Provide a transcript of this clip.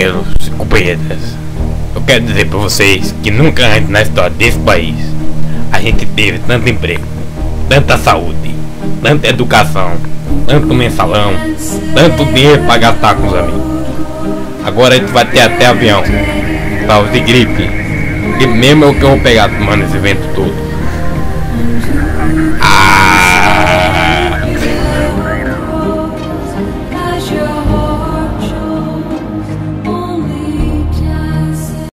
companheiros e companheiras, eu quero dizer pra vocês que nunca antes na história desse país a gente teve tanto emprego, tanta saúde, tanta educação, tanto mensalão, tanto dinheiro pra gastar com os amigos. Agora a gente vai ter até avião, tal de gripe, que mesmo é o que eu vou pegar tomando esse evento todo. Ah!